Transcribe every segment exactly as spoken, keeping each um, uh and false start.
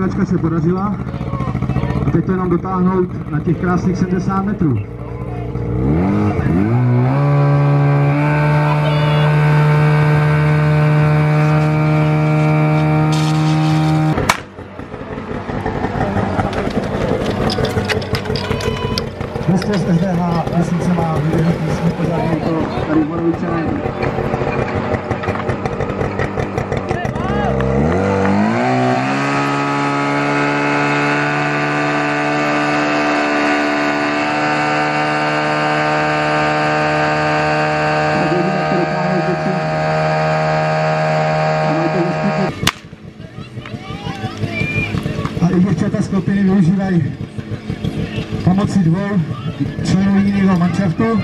nalivačka se podařila a teď to jenom dotáhnout na těch krásných sedmdesát metrů. Město z S D H vesnice má vyběhnout místní pořádný to tady v Borovičanech. A i děvčata skupiny využívají pomocí dvou členů jiného manšaftu.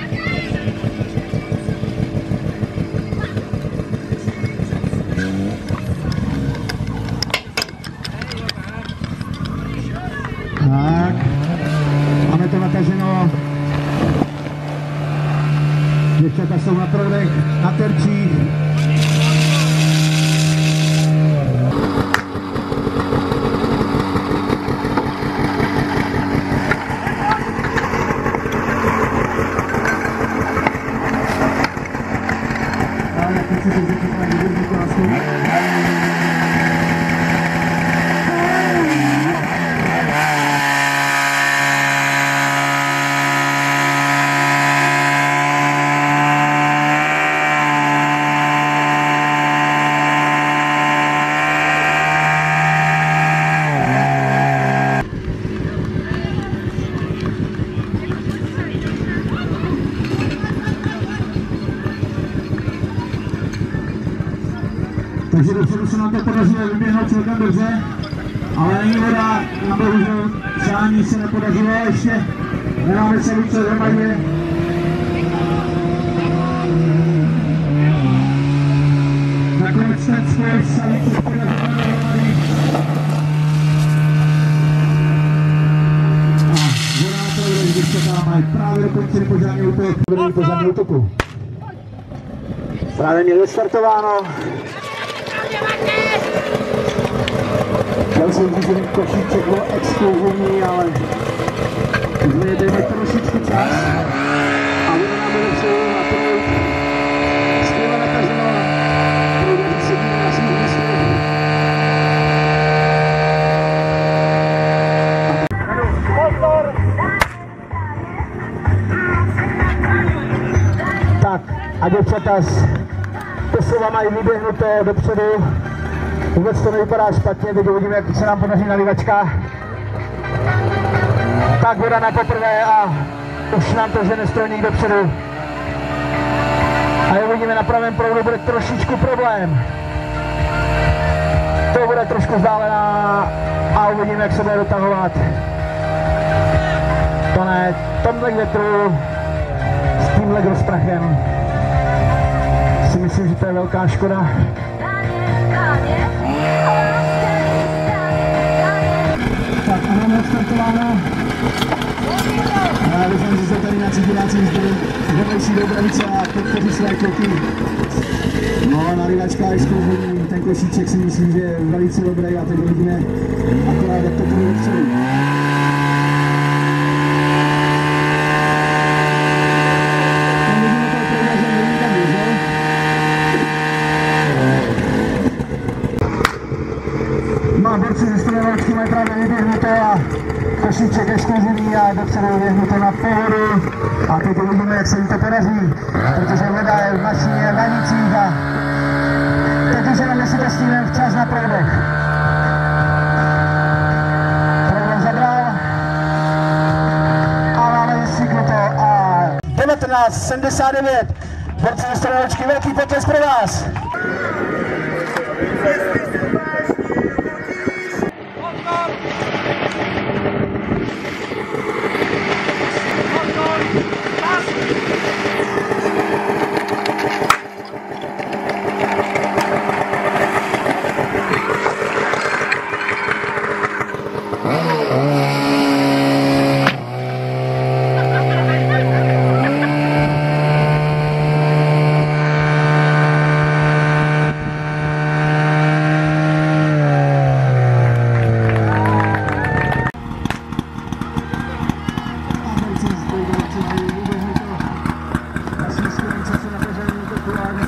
Tak, máme to nataženo. Děvčata jsou na proudech, na terčích. Takže dopředu se nám to podařilo vyběhnout celkem dobře, ale není voda, na bohužel přání se nepodařilo, ještě nemáme celý co hromadě. Nakonec ten spoj sami to podařilo dohromady. A voda na proudech, když se tam mají právě dokončený požární útok, první požární útoku. Právě měli startováno. Chtěl jsem říct, že košíček byl exkluzivní, ale už mi dejme trošičku čas a bude nám bude přijít na proud. Skvěle nakaženo, proudaři sedí na svých místech. Tak a děvčata z Tesova mají vyběhnuto dopředu. Vůbec to nevypadá špatně, teď uvidíme, jak se nám podaří nalivačka. Tak voda na poprvé a už nám to žene strojník dopředu. A uvidíme, na pravém proudu bude trošičku problém. To bude trošku vzdálená a uvidíme, jak se bude dotahovat. To ne, tomhle větru s tímhle rozprachem si myslím, že to je velká škoda. Tak a máme odstartováno. Já doufám, že se tady nějací diváci vedlejší do Bravice a podpoří své kroky. No a nalivačka je zkouzení, ten košíček si myslím, že je velice dobrý a teď uvidíme akorát, jak to bude dopředu. Má borci ze strojovačky mají právě vyběhnuto a košíček exkluzivní a dopředu vyběhnuto na pohodu. A teď uvidíme, jak se jim to podaří, protože voda je v mašině na nicích a teď už jenom jestli to stíneme včas na proudech. Proudem zabral a máme vystříknuto a devatenáct sedmdesát devět. Borci ze strojovačky, velký potlesk pro vás.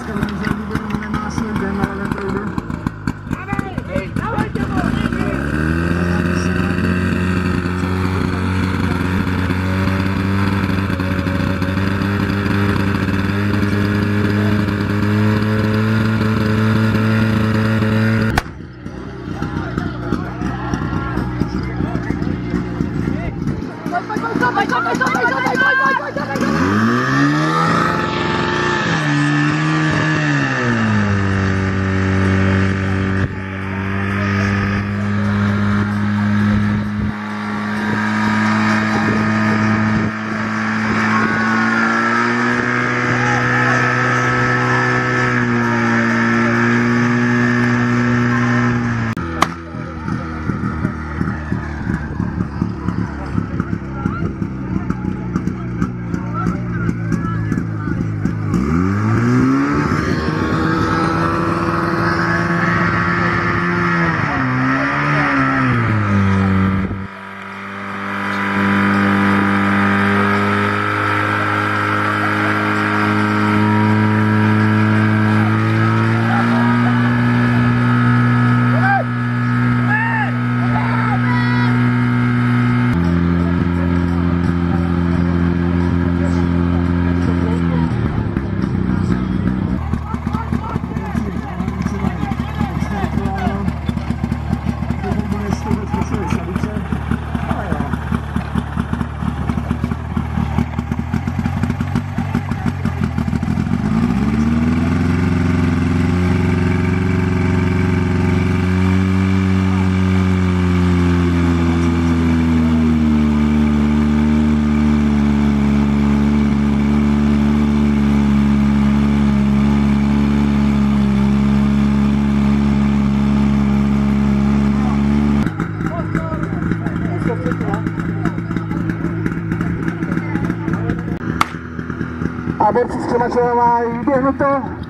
A borci z Kremačova mají vyběhnuto.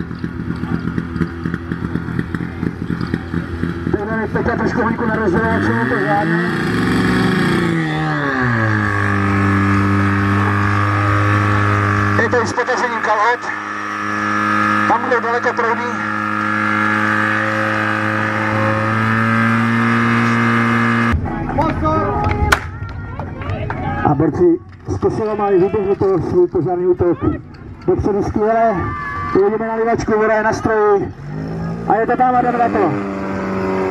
Tady je Peťa trošku hoňku na rozdělovačů, to žádné. Je to i s potažením kalhot. Tam budou daleko proudy. A borci z Kosova mají vyběhnuto svůj pořádný útok. Dopředu skvěle, uvidíme na livačku, voda je na stroji a je to tam a jdeme na to.